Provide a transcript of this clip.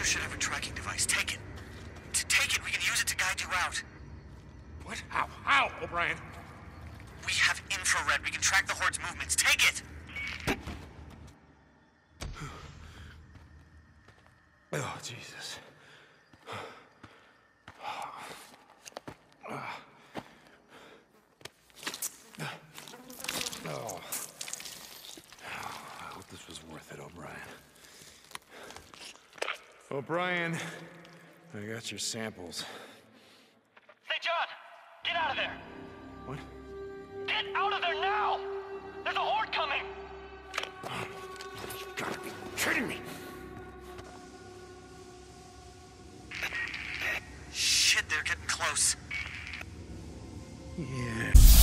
should have a tracking device. Take it. Take it. We can use it to guide you out. What? How? How, O'Brien? We have infrared. We can track the Horde's movements. Take it! Oh, Jesus. Oh. I hope this was worth it, O'Brien. O'Brien, I got your samples. Hey, John! Get out of there! What? Get out of there now! There's a Horde coming! You gotta be kidding me! Shit, they're getting close. Yeah.